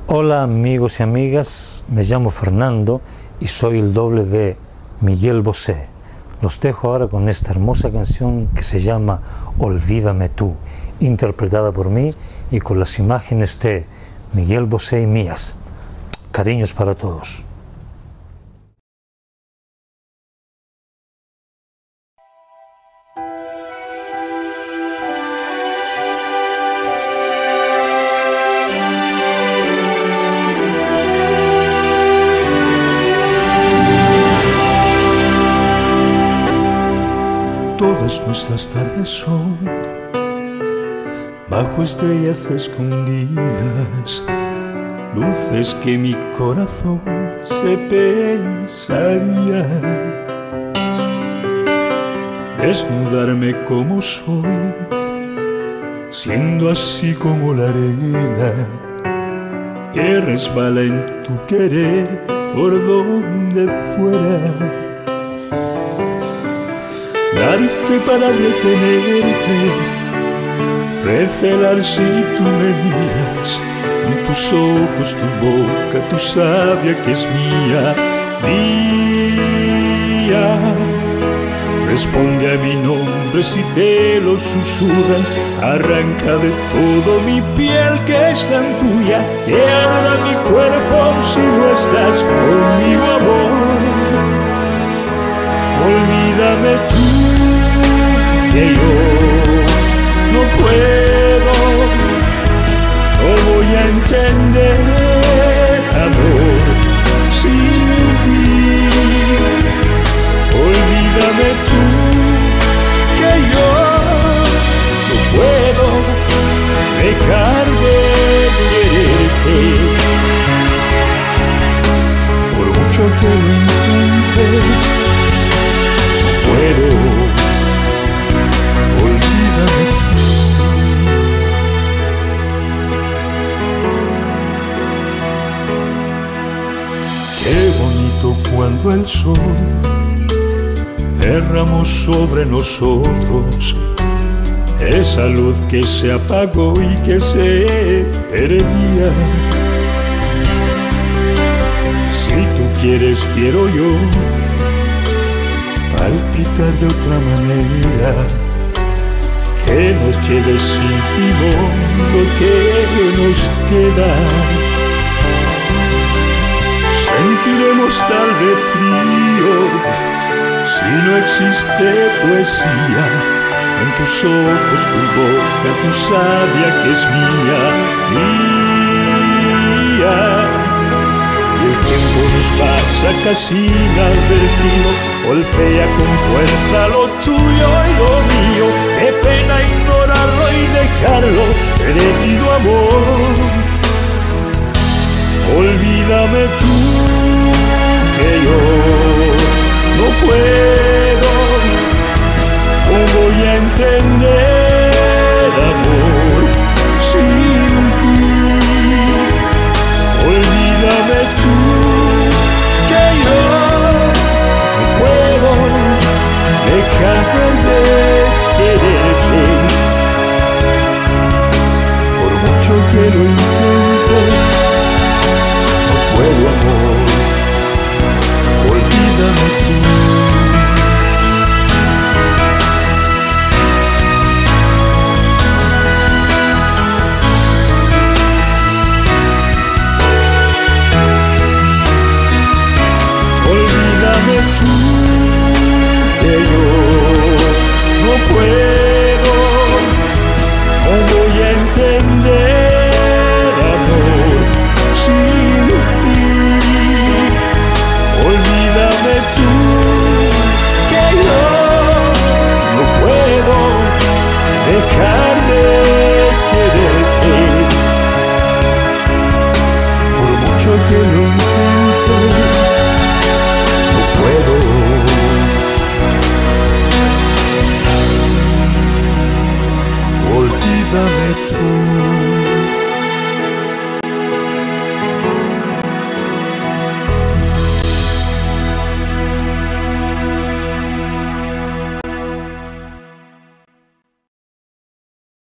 Hola amigos y amigas, me llamo Fernando y soy el doble de Miguel Bosé. Los dejo ahora con esta hermosa canción que se llama Olvídame tú, interpretada por mí y con las imágenes de Miguel Bosé y mías. Cariños para todos. Todas nuestras tardes son bajo estrellas escondidas, luces que mi corazón se pensaría. Desnudarme como soy, siendo así como la arena que resbala en tu querer por donde fuera. Darte para retenerte, recelar si tú me miras, en tus ojos, tu boca, tu savia que es mía, mía. Responde a mi nombre si te lo susurran, arranca de todo mi piel que es tan tuya, que arda mi cuerpo si no estás conmigo, amor. Olvídame tú, que yo no puedo, no voy a entender, amor, sin ti. Olvídame tú, que yo no puedo dejar de quererte, por mucho que lo intente. Olvídame tú. Qué bonito cuando el sol derramó sobre nosotros esa luz que se apagó y que se perdía. Si tú quieres, quiero yo palpitar de otra manera, que nos lleve sin timón lo que nos queda. Sentiremos tal vez frío si no existe poesía, en tus ojos, tu boca, tu savia que es mía, mía. Y el tiempo nos pasa casi inadvertido, golpea con fuerza lo tuyo y lo mío. Qué pena ignorarlo y dejarlo perdido, amor. Olvídame tú, que yo no puedo, no voy a entender, amor, sin ti. Olvídame tú, que yo no puedo dejar de quererte, por mucho que lo intente, no puedo, amor. Olvídame tú. Olvídame tú, que yo no puedo, no voy a entender, amor, sin ti. Olvídame tú, que yo no puedo dejar de quererte, por mucho que lo intente. Olvídame tú.